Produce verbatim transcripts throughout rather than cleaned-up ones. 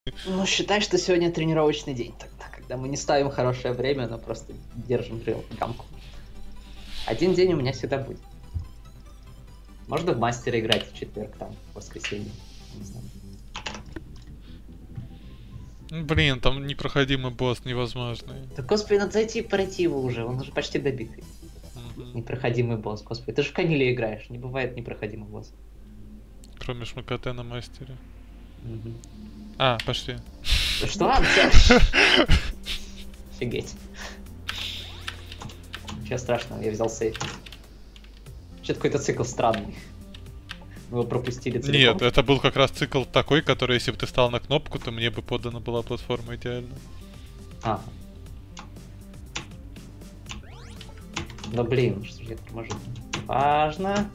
Ну, считай, что сегодня тренировочный день тогда, когда мы не ставим хорошее время, но просто держим гамку. Один день у меня всегда будет. Можно в мастера играть в четверг, там, в воскресенье. Не знаю. Блин, там непроходимый босс невозможный. Да, господи, надо зайти и пройти его уже, он уже почти добитый. Угу. Непроходимый босс, господи, ты же в Каниле играешь, не бывает непроходимый босс. Кроме шмакоте на мастере. Угу. А, пошли. Что? Офигеть. Ничего страшного, я взял сейф. Что-то какой-то цикл странный. Мы его пропустили целиком. Нет, это был как раз цикл такой, который, если бы ты стал на кнопку, то мне бы подана была платформа идеально. А. Да блин, что же я торможу? Важно.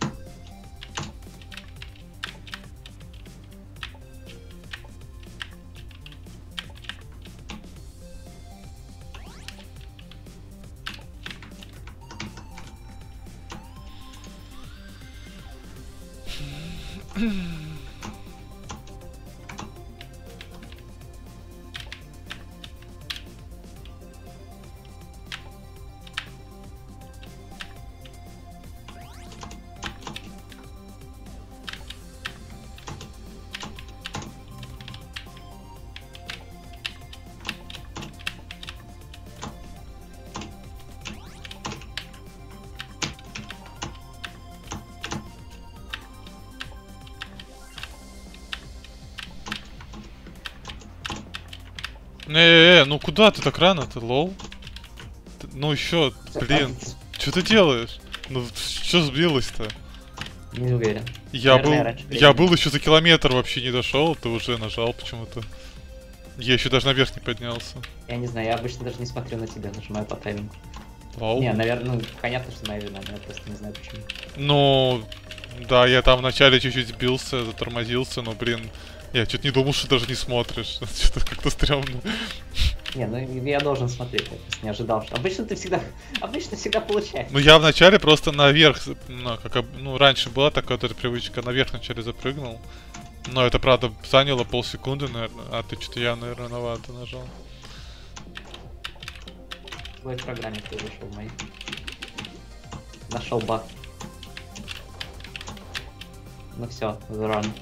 Э-э-э, ну куда ты так рано-то, лол? Ты, ну еще, блин, что ты делаешь? Ну что сбилось-то? Не уверен. Я Наверное, был, я был еще за километр вообще не дошел, ты уже нажал почему-то. Я еще даже наверх не поднялся. Я не знаю, я обычно даже не смотрю на тебя, нажимаю по таймингу. Вау. Не, наверное, ну понятно, что моя вина, но я просто не знаю почему. Ну, да, я там вначале чуть-чуть сбился, затормозился, но, блин, я чуть не думал, что даже не смотришь. Что-то как-то стрёмно. Не, ну я должен смотреть, я просто не ожидал, что... Обычно ты всегда... Обычно всегда получается. Ну я вначале просто наверх, ну, как, ну раньше была такая вот эта привычка, наверх вначале запрыгнул. Но это, правда, заняло полсекунды, наверное. А ты что-то я, наверное, рановато нажал. В твоей программе ты вышел, мой. Нашел баг. Ну все, the run.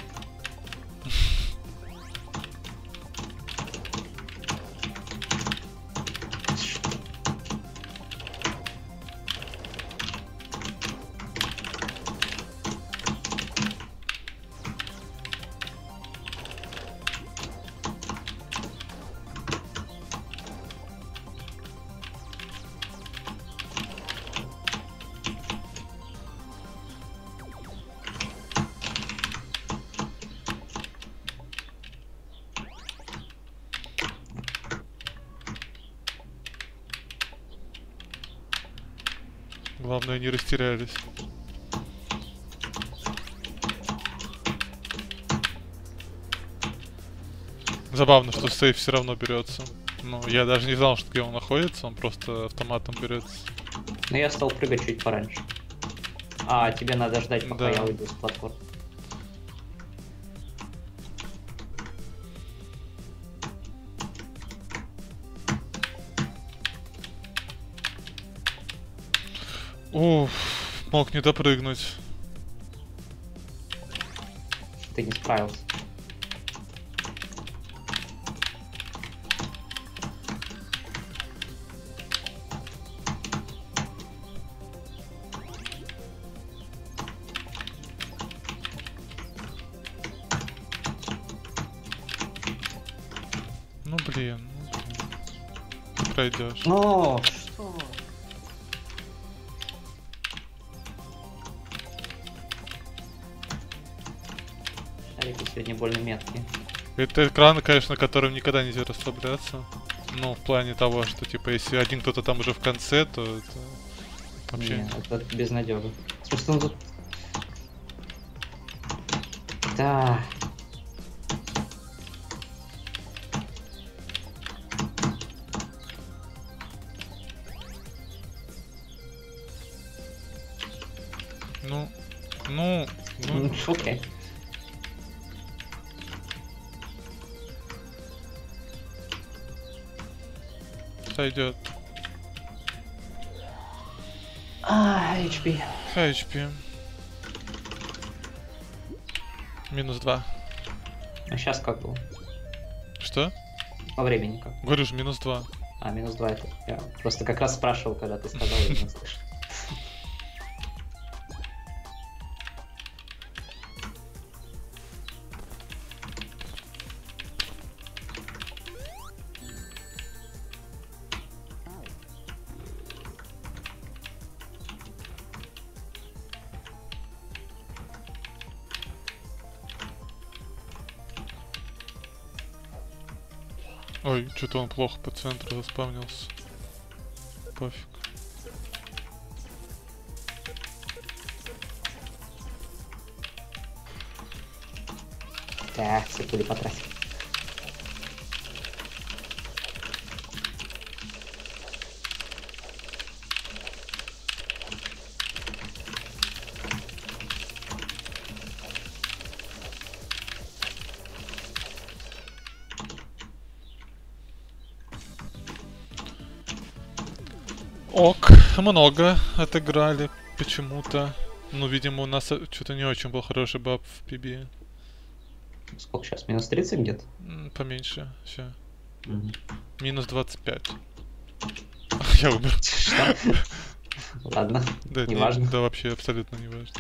Главное, не растерялись. Забавно, что сейф все равно берется. Ну, я даже не знал, что где он находится, он просто автоматом берется. Ну я стал прыгать чуть пораньше. А, тебе надо ждать, пока да. я уйду с платформы. Уф, мог не допрыгнуть. Ты не справился. Ну блин, ну, блин. Ты пройдешь. Ну, что? Шарики сегодня больно меткие. Это экран, конечно, на котором никогда нельзя расслабляться. Ну, в плане того, что, типа, если один кто-то там уже в конце, то это вообще... Не, это безнадёга. Слушай, он тут... Да. Ну, ну, ну... Окей. Сойдет. А, эйч пи. эйч пи. Минус два. А сейчас как было? Что? По времени как? Говорю же, минус два. А, минус два это. Я просто как раз спрашивал, когда ты сказал, я не слышал. Ой, что-то он плохо по центру заспавнился. Пофиг. Так, все пули потратил. Ок, много отыграли почему-то. Ну, видимо, у нас что-то не очень был хороший баб в пи би. Сколько сейчас? Минус тридцать где-то? М, Поменьше, все. Мгм. Минус двадцать пять. Я умер. Что? Ладно, Да, не не- важно. Да, вообще абсолютно не важно.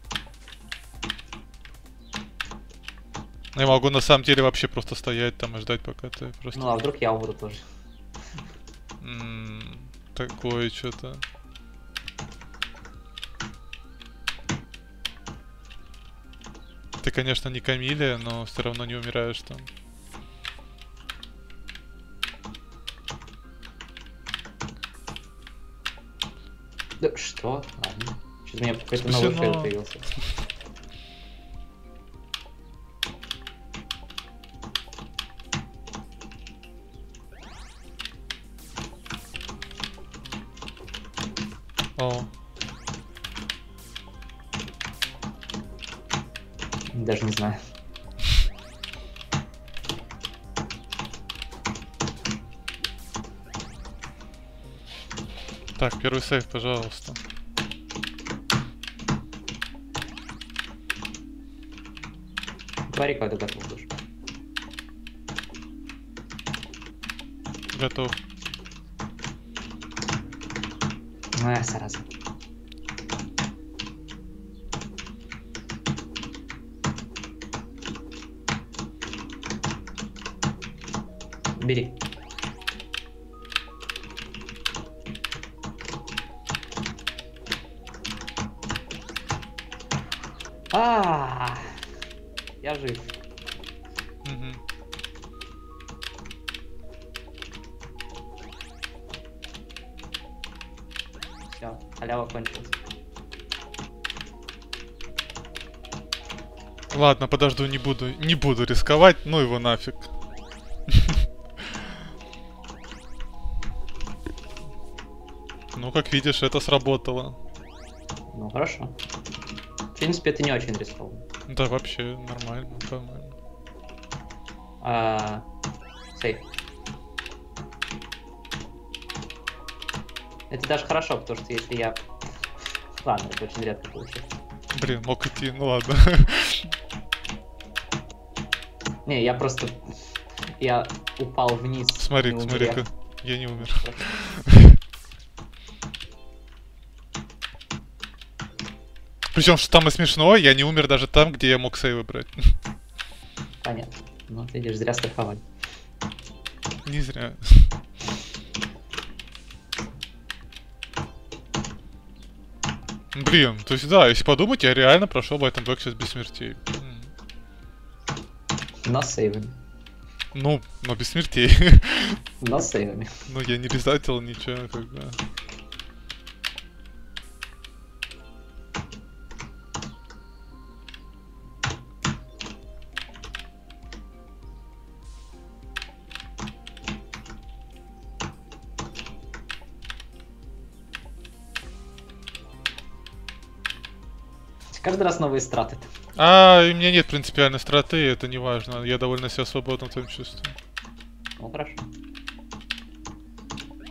Я могу на самом деле вообще просто стоять там и ждать, пока ты просто... Ну а вдруг я умру тоже? М, Такое что-то. Ты, конечно, не Камилия, но все равно не умираешь там. Да что? Ладно. Что-то у меня какой-то Спасибо. новый фейл появился. О, Даже не знаю. так, первый сейв, пожалуйста. Говори, когда готов будешь. Готов. А, сразу. Бери. А, я жив. Мгм. Все, халява кончилась. Ладно, подожду, не буду, не буду рисковать, ну его нафиг. Ну, как видишь, это сработало. Ну хорошо. В принципе, это не очень рискованно. Да, вообще нормально, по-моему. А, сейф. Это даже хорошо, потому что если я... Ладно, это очень редко получается. Блин, мог идти, ну ладно. Не, я просто... Я упал вниз. Смотри, не смотри-ка, умер. я не умер. Причем, что самое смешное, я не умер даже там, где я мог сейвы брать. Понятно. Ну, видишь, зря страховали. Не зря. Блин, то есть да, если подумать, я реально прошел в этом блоке сейчас без смертей. М. Но с сейвами. Ну, но без смертей. Но с сейвами. Ну, я не резатил ничего, как бы. Каждый раз новые страты. А, и у меня нет принципиальной страты, это не важно. Я довольно себя свободно в этом чувствую. Ну, хорошо.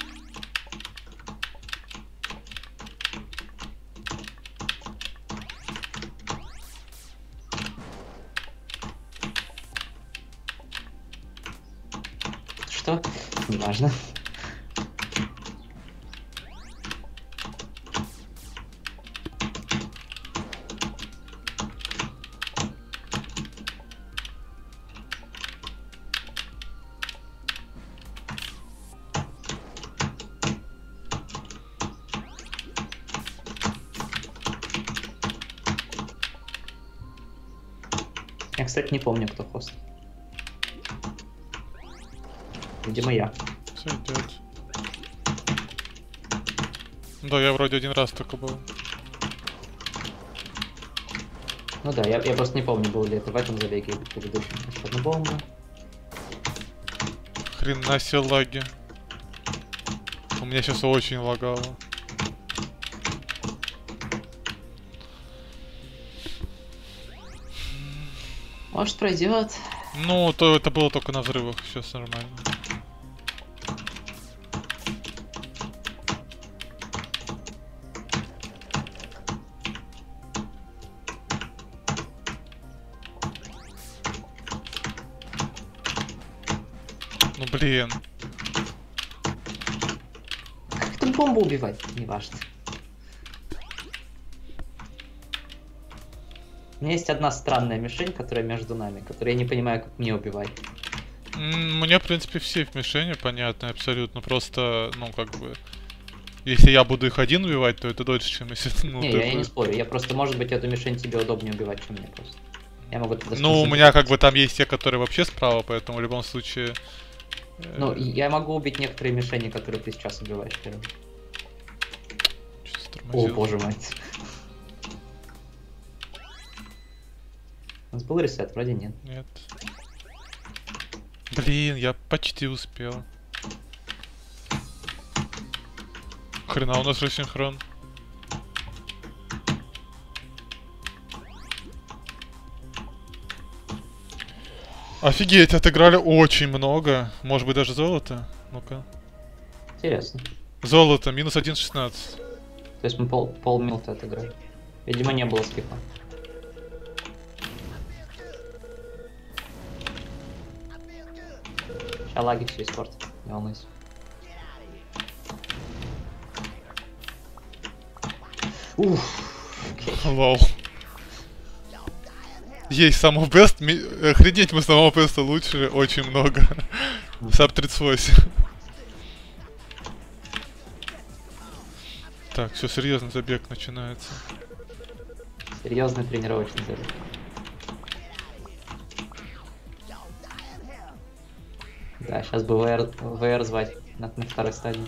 что? Неважно. Я, кстати, не помню, кто хост. Видимо, я. Сойдет. Да, я вроде один раз только был. Ну да, я, я просто не помню, был ли это в этом забеге или в предыдущем. Еще одна бомба. Хрена себе лаги. У меня сейчас очень лагало. Может, пройдет. Ну, то это было только на взрывах, сейчас нормально. Ну блин. Как там бомбу убивать? Не важно. У меня есть одна странная мишень, которая между нами, которую я не понимаю, как мне убивать. Мне, в принципе, все в мишени понятны абсолютно. Просто, ну, как бы... Если я буду их один убивать, то это дольше, чем если... Ну, не, ты я, я бы... не спорю. Я просто, может быть, эту мишень тебе удобнее убивать, чем мне просто. Я могу туда Ну, у меня как бы там есть те, которые вообще справа, поэтому в любом случае... Ну, я могу убить некоторые мишени, которые ты сейчас убиваешь первым. О, боже мой. У нас был ресет? Вроде нет. Нет. Блин, я почти успел. Хрена у нас рассинхрон. Офигеть, отыграли очень много. Может быть даже золото? Ну-ка. Интересно. Золото, минус один шестнадцать. То есть мы пол, полминуты отыграли. Видимо, не было скипа. Сейчас лаги все испортят, не волнуйся. Уф. Лол. Есть самого бест. Охренеть, мы самого беста лучше очень много. Саб тридцать восемь. Так, все серьезно, забег начинается. Серьезный тренировочный забег. Да, сейчас бы ВР, ВР звать на, на второй стадии.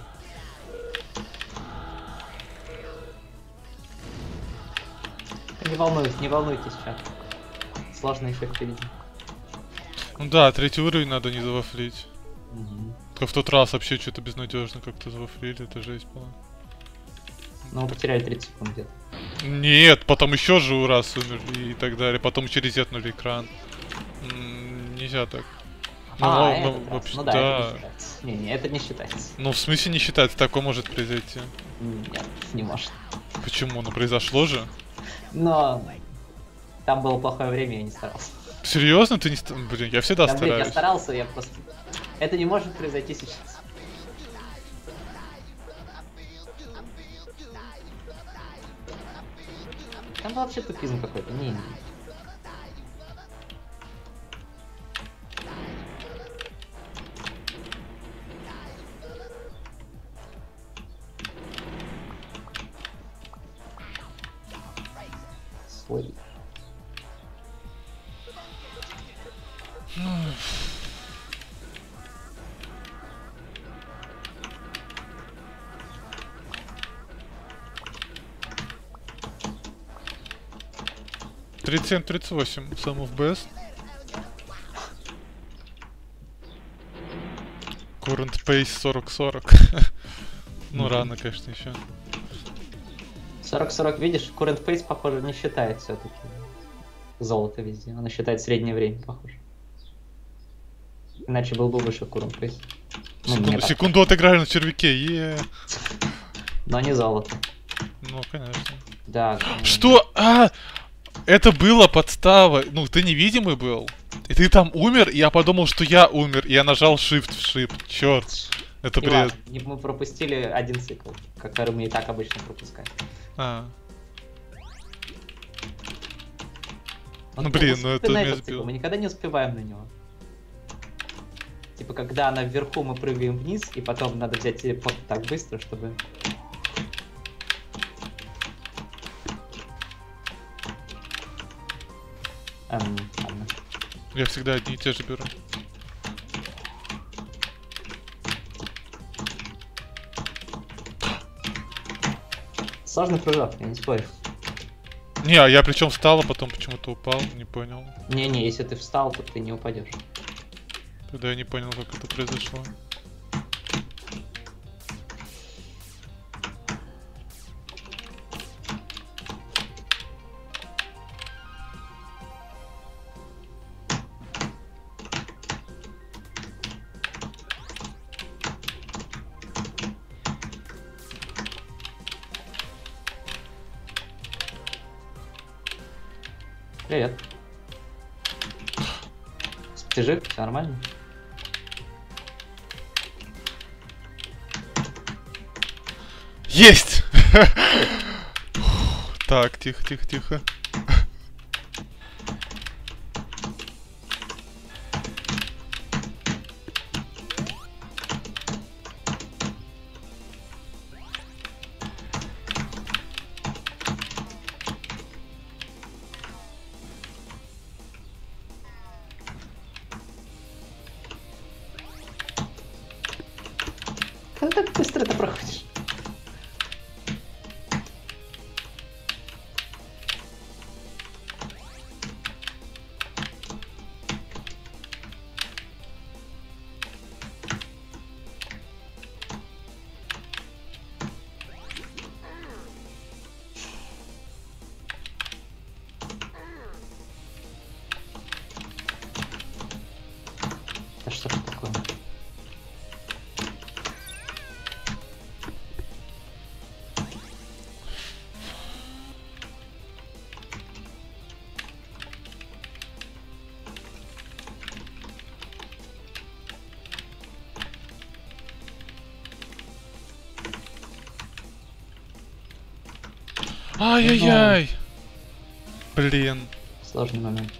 Не волнуйтесь, не волнуйтесь, чат. Сложно еще впереди. Ну да, третий уровень надо не завафлить. Угу. Только в тот раз вообще что-то безнадежно как-то завафлили, это жесть была. Ну, потеряли тридцать секунд где-то. Нет, потом еще же раз умерли и так далее, потом еще резетнули экран. М-м, нельзя так. Ну, а, ну, ну, вообще, ну да, да. это не считается. Не, не, это не считается. Ну, в смысле не считается, такое может произойти. Нет, не может. Почему? Ну, произошло же. Но там было плохое время, я не старался. Серьезно? Ты не ст... Блин, я всегда да, стараюсь. Блин, я старался, я просто... Это не может произойти сейчас. Там вообще тупизм какой-то. Не, не. Свой. тридцать семь тридцать восемь, some of best. Current pace сорок сорок. Ну рано, конечно, еще. сорок сорок, видишь, current pace, похоже, не считает все-таки золото везде. Она считает среднее время, похоже. Иначе был бы выше current pace. Ну, Секунду, секунду отыграли на червяке, е. Но не золото. Ну, конечно. Да. Что? А! Это была подстава. Ну, ты невидимый был. И ты там умер, и я подумал, что я умер, и я нажал Shift в Shift. Черт. Это И бред. ладно, мы пропустили один цикл, который мы и так обычно пропускаем. А. Он Ну блин, ну это на меня этот цикл, сбило. мы никогда не успеваем на него. Типа, когда она вверху, мы прыгаем вниз, и потом надо взять телепорт так быстро, чтобы... Эм, ладно. Я всегда одни и те же беру. Сложный прыжок, я не спорю. Не, а я причем встал, а потом почему-то упал, не понял. Не-не, если ты встал, то ты не упадешь. Тогда я не понял, как это произошло. Привет. Ты жив? Все нормально? Есть! Так, тихо, тихо, тихо. Как ты так быстро это проходишь? Да что ж такое? Ай-яй-яй! Блин. Сложный момент.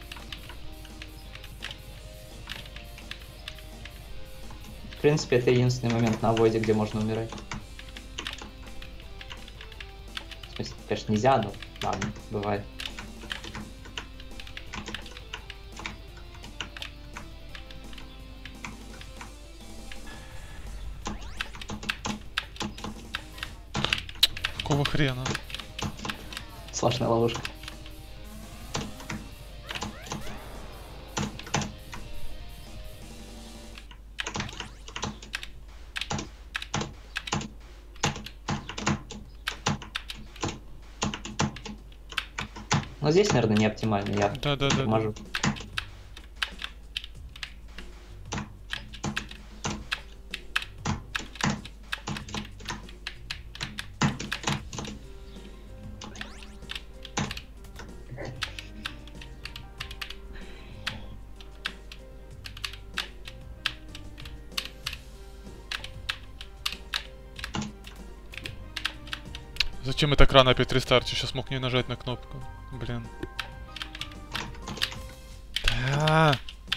В принципе, это единственный момент на авойде, где можно умирать. В смысле, конечно, нельзя, но ладно, бывает. Какого хрена? Сложная ловушка. Но здесь, наверное, не оптимально. Я Да-да-да. торможу. Зачем я так рано опять рестарчу? Сейчас мог не нажать на кнопку. Блин. Да.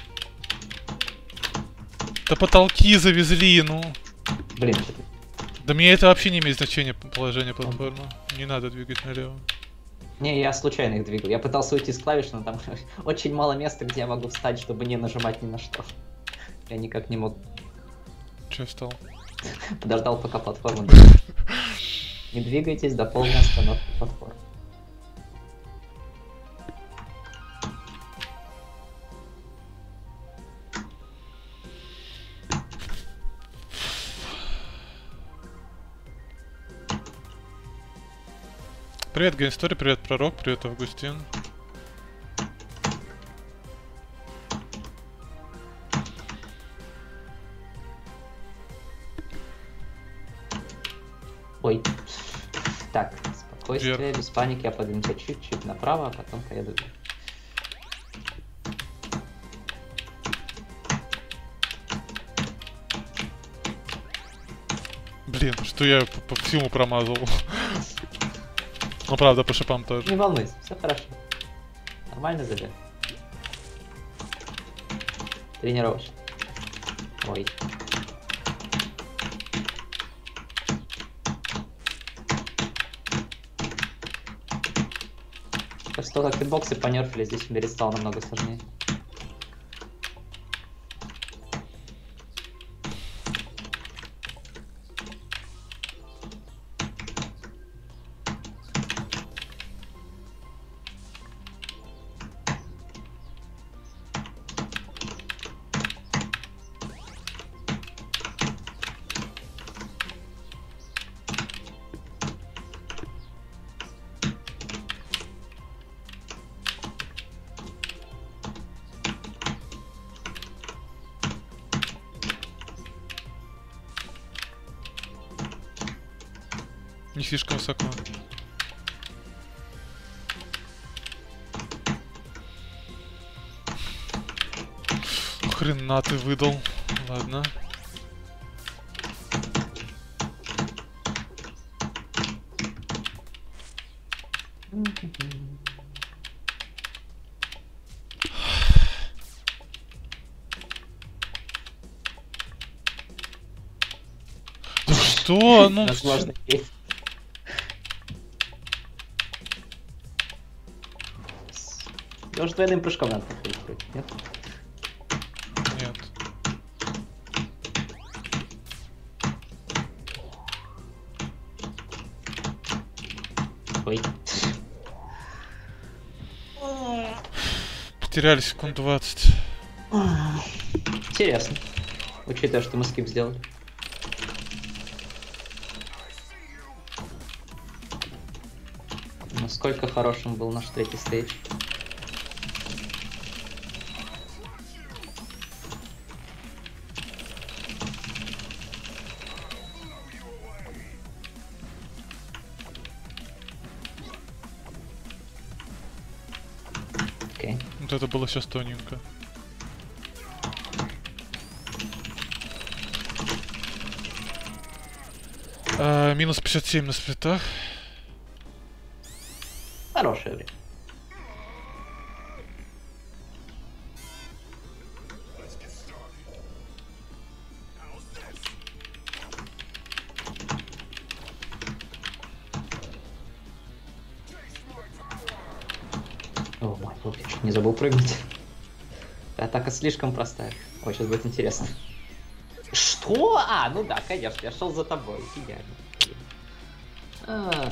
Да потолки завезли, ну. Блин, Да мне это вообще не имеет значения положение платформы. Не надо двигать налево. не, я случайно их двигал. Я пытался уйти с клавиш, но там очень мало места, где я могу встать, чтобы не нажимать ни на что. Я никак не мог. Че я встал? Подождал, пока платформа двигается. Не двигайтесь до полной остановки платформы. Привет, Геймстори, привет, Пророк, привет, Августин. Ой. Так, спокойствие, Вверх. без паники, я подвинуся чуть-чуть направо, а потом поеду вверх. блин, что я по, по всему промазал. Ну правда, по шипам тоже. Не волнуйся, все хорошо. Нормально забег. Тренировочный. Ой. После того, как хитбоксы понерфили, здесь умереть стало намного сложнее. Не слишком высоко. Хрена ты выдал. Ладно. Да что? Ну. Возможно, есть. Может, двойным прыжком надо подходить, нет? Нет. Ой. Потеряли секунд двадцать. Интересно. Учитывая, что мы скип сделали. Насколько хорошим был наш третий стейдж. Окей. Вот это было сейчас тоненько. А, минус пятьдесят семь на сплитах. Хорошее время. О, мой бог, я чуть не забыл прыгнуть. Атака слишком простая. Ой, сейчас будет интересно. Что? А, ну да, конечно, я шел за тобой. Идеально. А.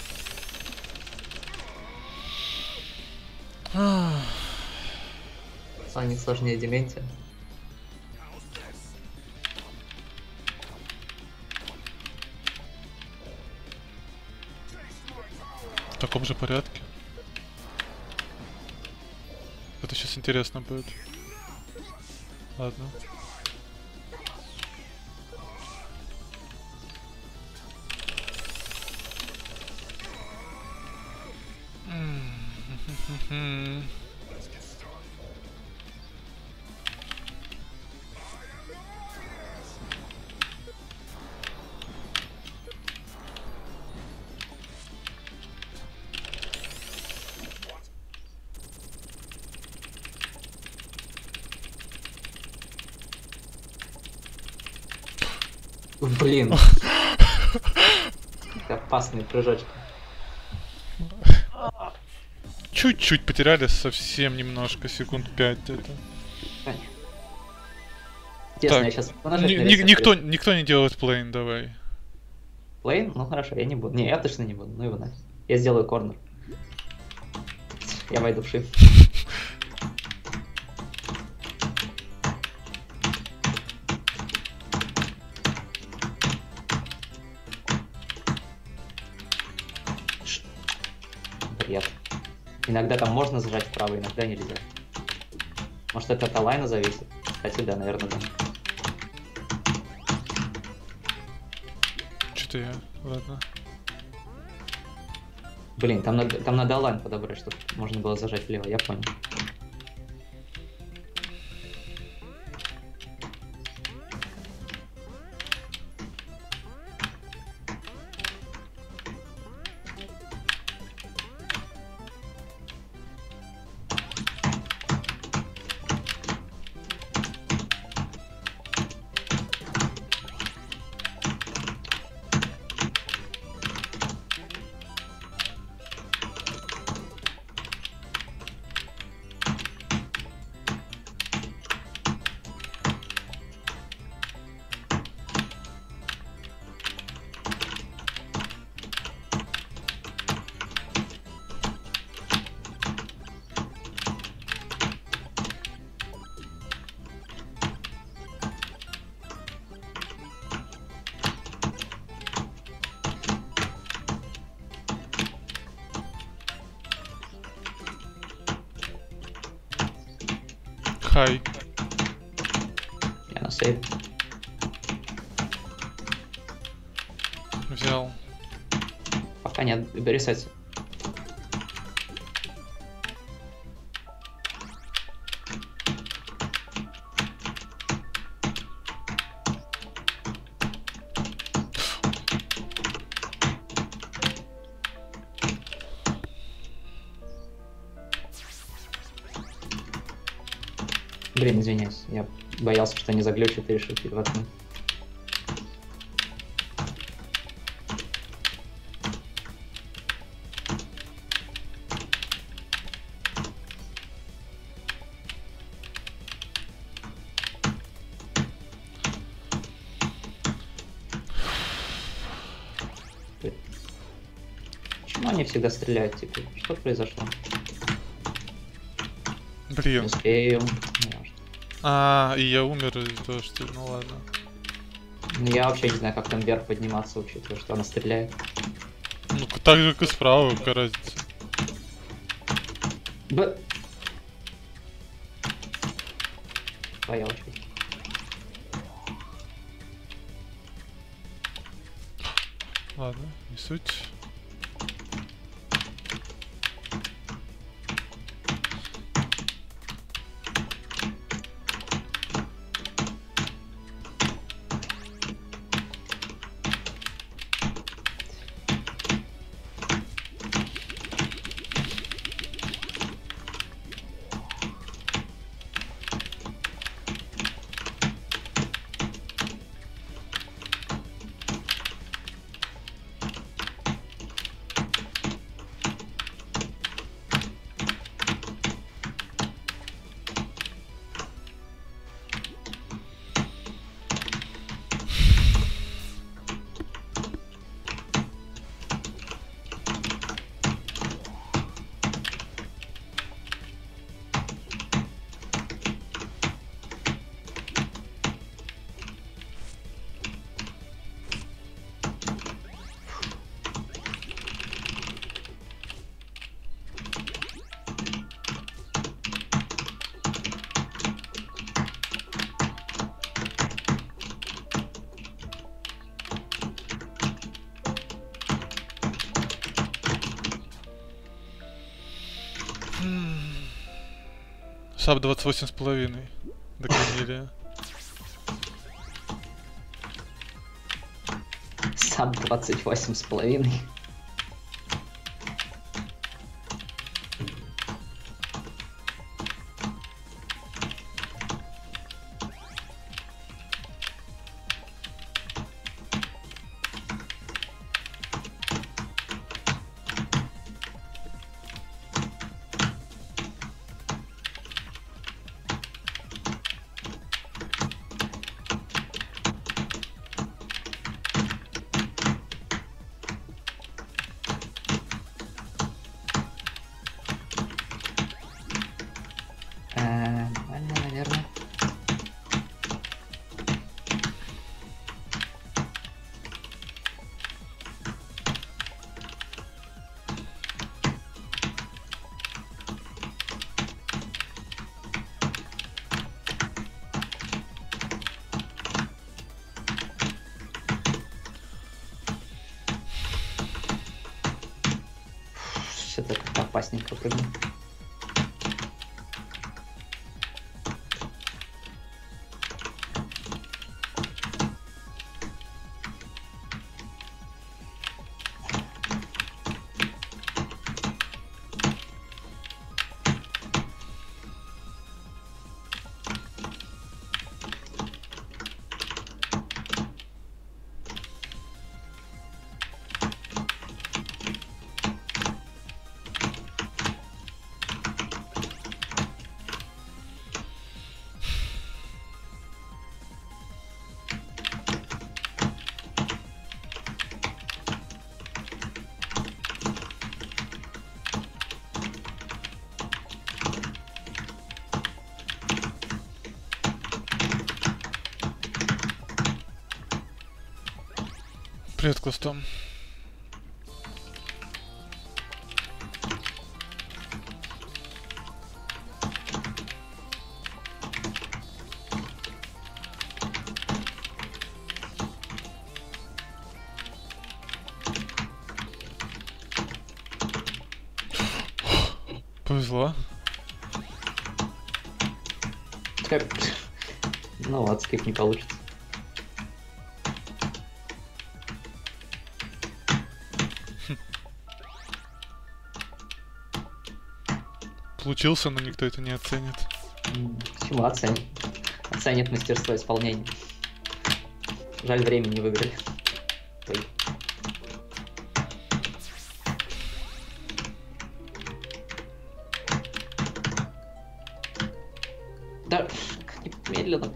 Соник сложнее Дементия. В таком же порядке. Это сейчас интересно будет. Ладно. М-м-м-м-м. Блин. Опасный прыжочек. Чуть-чуть потеряли, совсем немножко, секунд пять где-то. Интересно, Так, я сейчас Ни- ни- никто, никто не делает плейн, давай. Плейн? Ну хорошо, я не буду. Не, я точно не буду. Ну его нафиг. Я сделаю корнер. Я войду в шип. Бред. Иногда там можно зажать вправо, иногда нельзя. Может, это от алайна зависит? Кстати, да, наверное, да. Что-то я... Ладно. Блин, там надо, там надо алайн подобрать, чтобы можно было зажать влево, я понял. Хай. Я на сейв. Взял. Пока нет, бери сеть. Блин, извиняюсь, я боялся, что не заглючит и решил переводнуть. Почему они всегда стреляют теперь? Что произошло? Блин. Успею. А, и я умер из-за того, что... Ну ладно. Ну я вообще не знаю, как там вверх подниматься, учитывая, что она стреляет. Ну так же, как и справа, какая разница. Б. Твоя очередь. Ладно, не суть. Саб двадцать восемь с половиной. До Камилия. Саб двадцать восемь с половиной. Это как-то опасненько прыгнул. Привет, Кустом. Повезло. Как... Ну вот, скип не получится. Получился, но никто это не оценит. Почему оценит? Оценит мастерство исполнения. Жаль, времени не выиграли. Ой. Да, как медленно.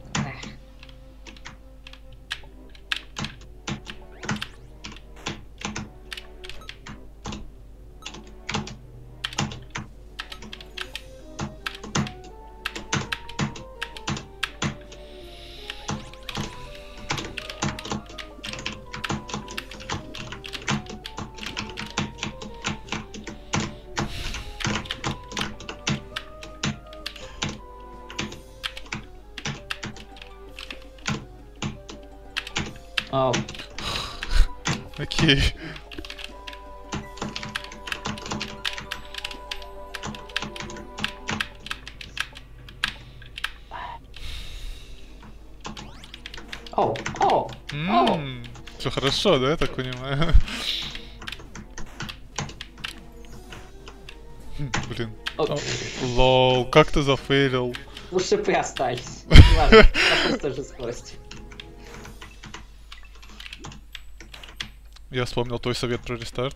Ау. Окей. Оу, оу, оу. Все хорошо, да, я так понимаю? Блин. О. Лол, как ты зафейлил? Ну, шипы остались. Ладно, пошел с той же скорости. Я вспомнил твой совет про рестарт.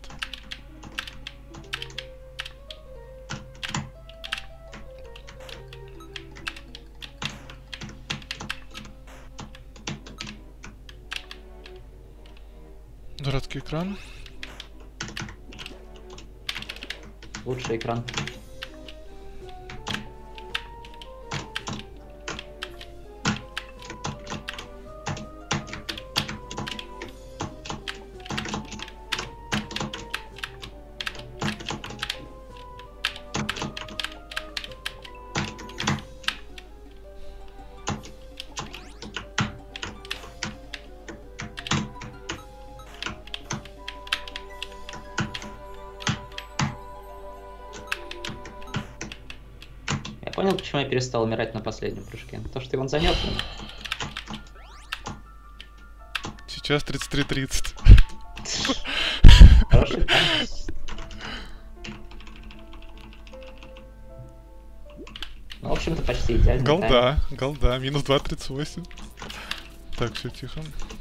Дурацкий экран. Лучший экран. Понял, почему я перестал умирать на последнем прыжке? То, что он занят. Сейчас тридцать три тридцать. Хороший тайм. Ну, в общем-то, почти идеально. Голда, голда, минус два тридцать восемь. Так, все тихо.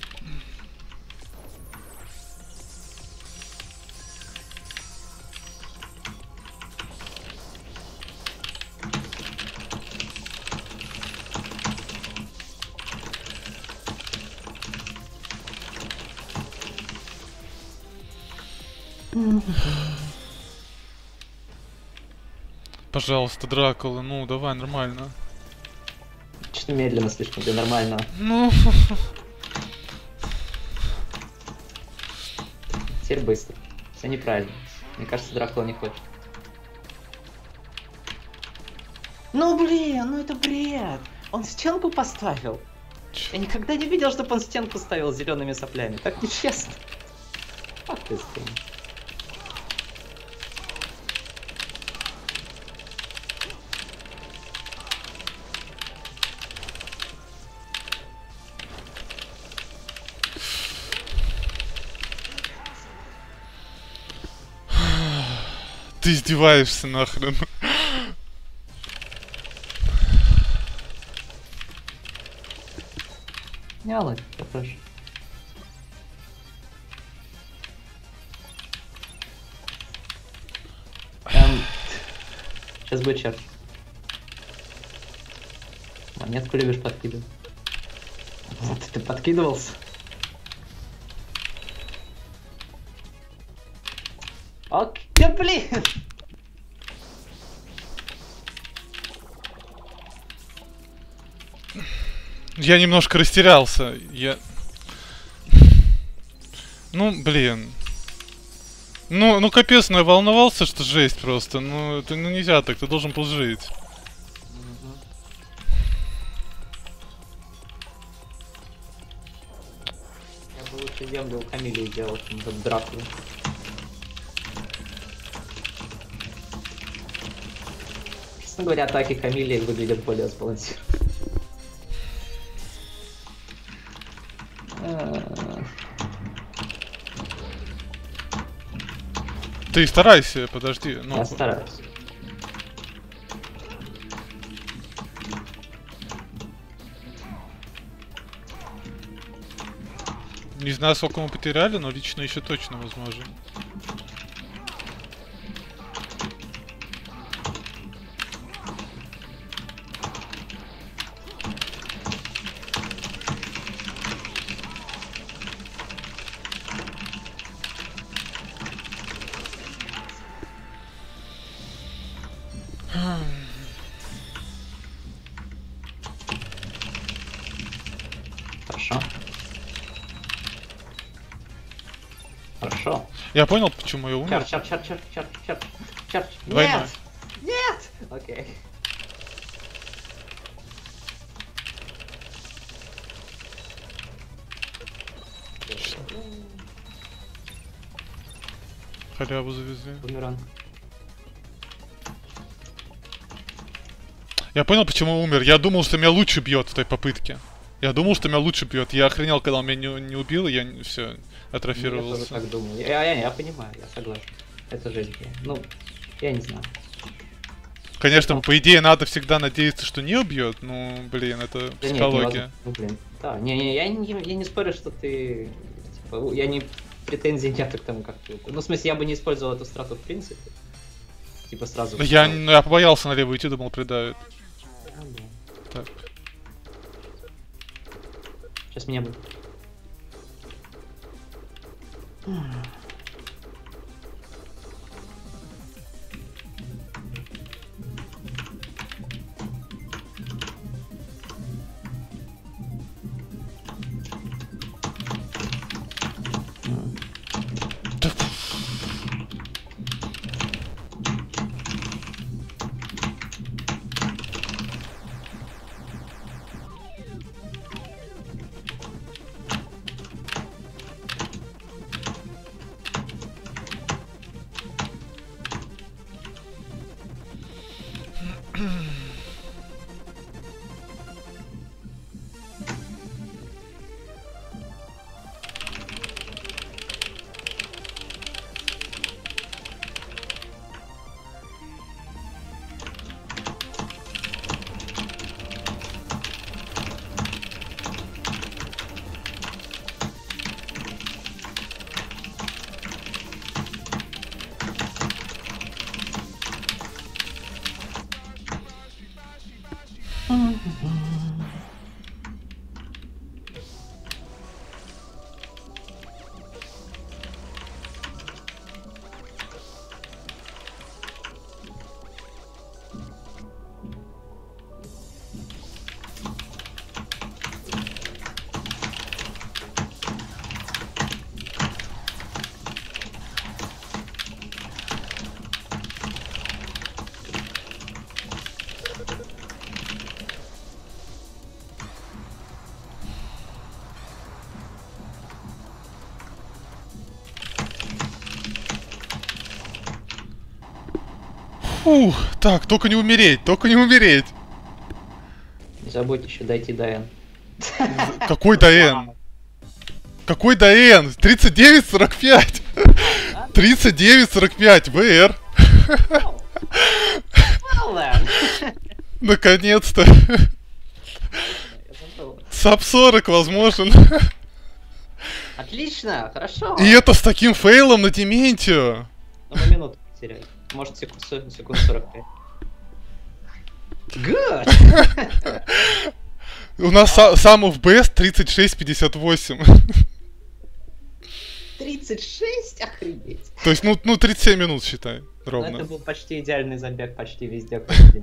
Пожалуйста, Дракула, ну давай, нормально. Что-то медленно слишком для нормального. Ну. Теперь быстро. Все неправильно. Мне кажется, Дракула не хочет. Ну блин, ну это бред! Он стенку поставил. Ч... Я никогда не видел, чтобы он стенку ставил с зелеными соплями. Так нечестно. Ах ты скин. Ты издеваешься нахрен. Не ладно, попрошу. Эм, сейчас будет черт. Монетку любишь подкидывать? Вот ты подкидывался? Ок, да блин! Я немножко растерялся. Я... Ну, блин. Ну, ну капец, ну я волновался, что жесть просто. Ну, это ну, нельзя так, ты должен был жить. Я бы лучше землю у Камилии делал, чем за Дракулу. Честно говоря, атаки Камилии выглядят более сбалансированно. Ты старайся, подожди. Ну... Я стараюсь. Не знаю, сколько мы потеряли, но лично еще точно возможно. Хорошо. Хорошо. Я понял, почему я умер. Чар, чар, чар, чар, чар, чар, чар. Двойной. Нет! Нет! Окей. Халяву завезли. Бумеранг. Я понял, почему умер. Я думал, что меня лучше бьет в той попытке. Я думал, что меня лучше бьет. Я охренел, когда он меня не, не убил, и я все атрофировался. Я тоже так думал. Я, я, я понимаю, я согласен. Это жесть. Ну, я не знаю. Конечно, по идее, надо всегда надеяться, что не убьет, но, блин, это Да психология. Нет, ну, блин. Да, не, не, я, не, я не спорю, что ты... Типа, я не... Претензий нет к тому, как ты... Ну, в смысле, я бы не использовал эту страту в принципе. Типа сразу... Я, ну, я побоялся налево идти, думал, придавит. А, да. Так. Сейчас меня бы... Да. Фух, так, только не умереть, только не умереть. Не забудь еще дойти до N. Какой до N? Какой до N? тридцать девять сорок пять. тридцать девять сорок пять, ВР. Наконец-то. САП сорок возможен. Отлично, хорошо. И это с таким фейлом на Дементию. Ну, мы минуту потеряли. Может, секунд, секунд сорок пять. Good! У нас сам в бест тридцать шесть пятьдесят восемь. тридцать шесть? Охренеть. То есть, ну, ну тридцать семь минут, считай, Но ровно. это был почти идеальный забег, почти везде.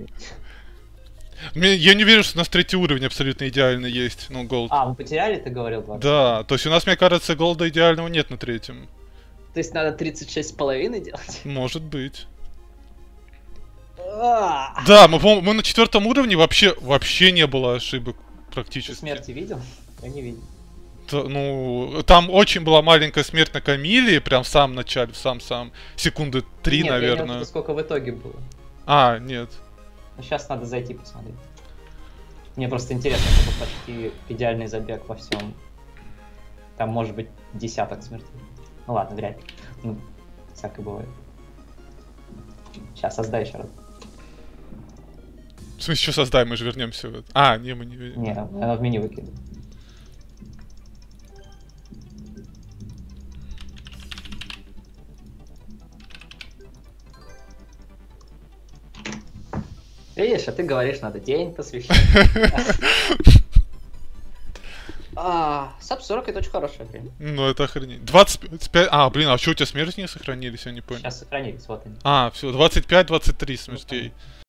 Я не верю, что у нас третий уровень абсолютно идеальный есть, ну, голд. А, мы потеряли, ты говорил? двадцать? Да, то есть у нас, мне кажется, голда идеального нет на третьем. То есть надо тридцать шесть с половиной делать? Может быть. А! Да, мы, по-моему, мы на четвертом уровне вообще, вообще не было ошибок Ты практически. смерти видел? Я не видел. Т- ну, там очень была маленькая смерть на Камиле, прям в самом начале, в сам-сам, секунды три, Нет, я имею в наверное. виду, сколько в итоге было. А, нет. Ну, сейчас надо зайти посмотреть. Мне просто интересно, это почти идеальный забег во всем. Там может быть десяток смертей. Ну ладно, вряд ли. Ну, всякое бывает. Сейчас создай еще раз. В смысле, что создай, мы же вернемся. В... А, не, мы не вернем. Не, она в меню выкинет. Видишь, а ты говоришь, надо день посвящать. А, САП сорок это очень хорошее время. Ну, это охренеть. двадцать пять... А, блин, а что у тебя смерти не сохранились, я не понял. Сейчас сохранились, вот они. А, все, двадцать пять двадцать три смертей.